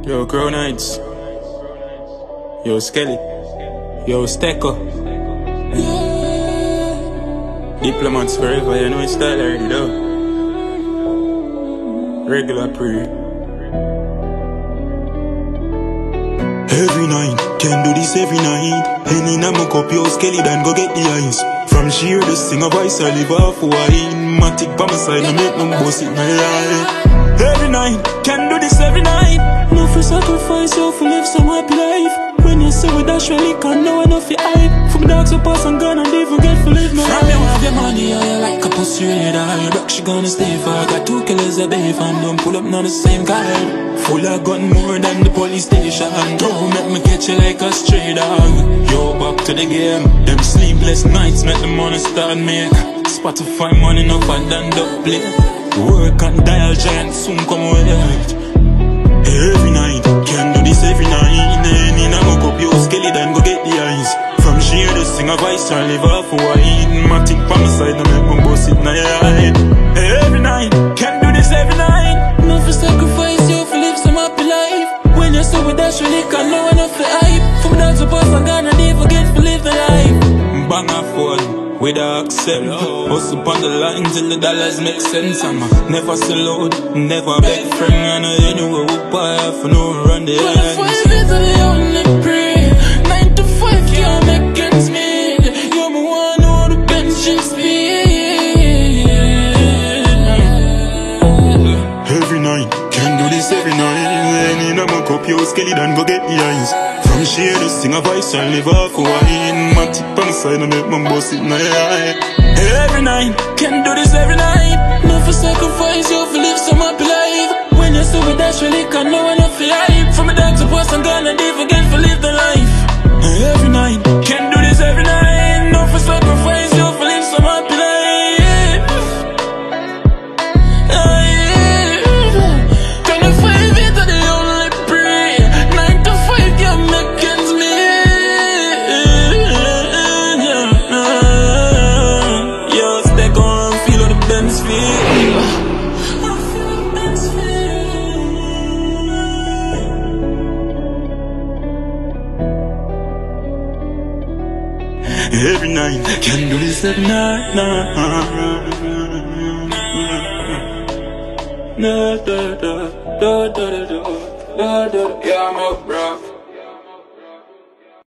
Yo, Crow Nights. Yo, Skelly. Yo, Stecco. Diplomats forever, you know it's style already though. Regular pre. Every night, can do this every night. Henny na my cup, yo, Skelly, then go get the ice. From sheer the sing a voice, I live off wine. Matic by my side, I make no boss it my eye. Every night, can do this every night. No for sacrifice, yo, for live some happy life. When you say with that really can't know enough you hype. From dogs to pass and gun and they forget for live my life. From you have your money, yeah, you like a pussy radar. Your dog she gonna stay far. Got 2 killers a bay and don't pull up none the same car. Full of gun more than the police station. Don't make me catch you like a stray dog. Yo, back to the game. Them sleepless nights make the money start make. Spotify money no fun than the play. Work and dial giant soon come away. Every night, can do this every night. Any na mo cup, yo, Skelly, then go get the eyes. From sheer the sing a voice, I live off wine. Matic by my side, I make my boss it my eye. Every night, can do this every night. No for sacrifice, yo, for live some happy life. When you say with that really can't know enough for hype. From down to pass and gone and they forget for live the life. Bang a fall with a accent. Hustle upon the line till the dollars make sense. I'm never sell out, never beg friend. And anywhere we buy for no run the ends. 5 years of the only pray. 9 to 5 can't make ends meet. You're my one who the pension speed. Every night, can do this every night. Any na my cup, yo, Skelly, then go get the eyes. From sheer the sing a voice and live off wine. Matic on the side and make my boss it my eye. Every night, can do this every night. No for sacrifice, yo, for live some happy life. When you see with that really can't know enough for hype. From a dog to pass and gone and they forget for live the life. Every night, can do this every night. No for sacrifice, yo, for live some happy life. Every night, can do this every night. Yeah, I'm up, bro.